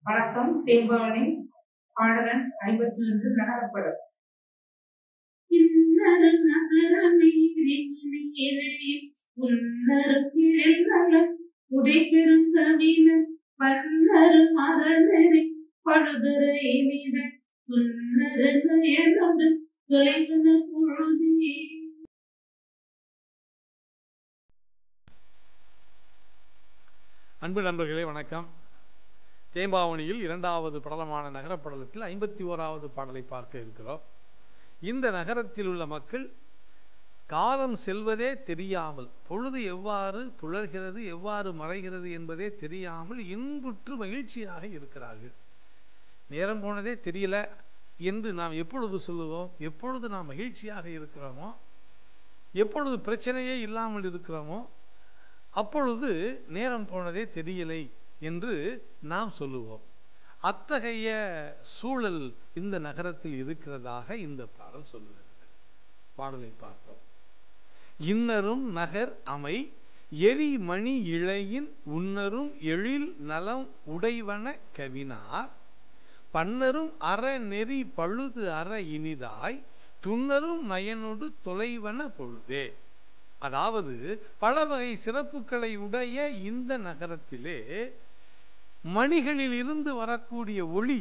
வணக்கம். தேம்பாவணி பாடலன் 51 நகரப்படம். இன்னரு நகரமே உன்னரு கிழில் நலம் உடை பெருங்கவின பன்னரு மரநெறி பழுதரை இனித துன்னரு நயனோடு தொலைவன பொழுதே. அன்பு நண்பர்களே வணக்கம். தேம்பாவணியில் இரண்டாவது படலமான நகரப்படலத்தில் 51வது பாடலை பார்க்க இருக்கிறோம். இந்த நகரத்தில் உள்ள மக்கள் காலம் செல்வதே தெரியாமல், பொழுது எவ்வாறு புலர்கிறது எவ்வாறு மறைகிறது என்பதே தெரியாமல் இன்புற்று மகிழ்ச்சியாக இருக்கிறார்கள். நேரம் போனதே தெரியல என்று நாம் எப்பொழுது சொல்லுவோம்? எப்பொழுது நாம் மகிழ்ச்சியாக இருக்கிறோமோ, எப்பொழுது பிரச்சனையே இல்லாமல் இருக்கிறோமோ அப்பொழுது நேரம் போனதே தெரியலை என்று நாம் சொல்லுவோம். அத்தகைய சூழல் இந்த நகரத்தில் இருக்கிறதாக இந்த பாடல் சொல்லுகிறது. பாடலை பார்ப்போம். இன்னரும் நகர் அமை எரி மணி இழையின் உன்னரும் எழில் நலம் உடைவன கவினார் பன்னரும் அற நெறி பழுது அற இனிதாய் துன்னரும் நயனொடு தொலைவன பொழுதே. அதாவது பல வகை சிறப்புகளை உடைய இந்த நகரத்திலே மணிகளில் இருந்து வரக்கூடிய ஒளி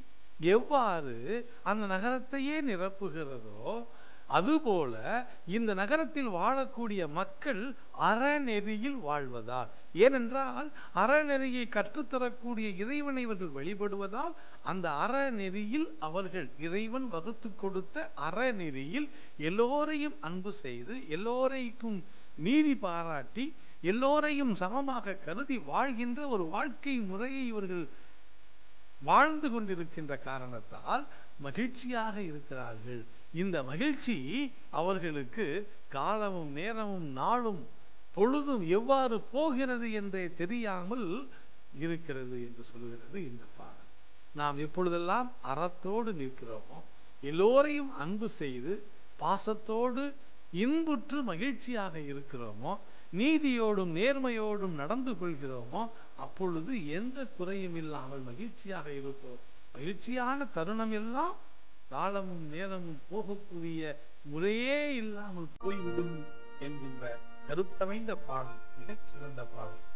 எவ்வாறு அந்த நகரத்தையே நிரப்புகிறதோ அதுபோல இந்த நகரத்தில் வாழக்கூடிய மக்கள் அறநெறியில் வாழ்வதால், ஏனென்றால் அறநெறியை கற்றுத்தரக்கூடிய இறைவனை இவர்கள் வழிபடுவதால் அந்த அறநெறியில் அவர்கள் இறைவன் வகுத்து கொடுத்த அறநெறியில் எல்லோரையும் அன்பு செய்து எல்லோரைக்கும் நீதி பாராட்டி எல்லோரையும் சமமாக கருதி வாழ்கின்ற ஒரு வாழ்க்கை முறையை இவர்கள் வாழ்ந்து கொண்டிருக்கின்ற காரணத்தால் மகிழ்ச்சியாக இருக்கிறார்கள். இந்த மகிழ்ச்சி அவர்களுக்கு காலமும் நேரமும் நாளும் பொழுதும் எவ்வாறு போகிறது என்றே தெரியாமல் இருக்கிறது என்று சொல்கிறது இந்த பாடல். நாம் எப்பொழுதெல்லாம் அறத்தோடு நிற்கிறோமோ, எல்லோரையும் அன்பு செய்து பாசத்தோடு இன்புற்று மகிழ்ச்சியாக இருக்கிறோமோ, நீதியோடும் நேர்மையோடும் நடந்து கொள்கிறோமோ அப்பொழுது எந்த குறையும் இல்லாமல் மகிழ்ச்சியாக இருப்போம். மகிழ்ச்சியான தருணம் எல்லாம் காலமும் நேரமும் போகக்கூடிய முறையே இல்லாமல் போய்விடும் என்கின்ற கருத்தமைந்த பாடல் மிகச் சிறந்த பாடல்.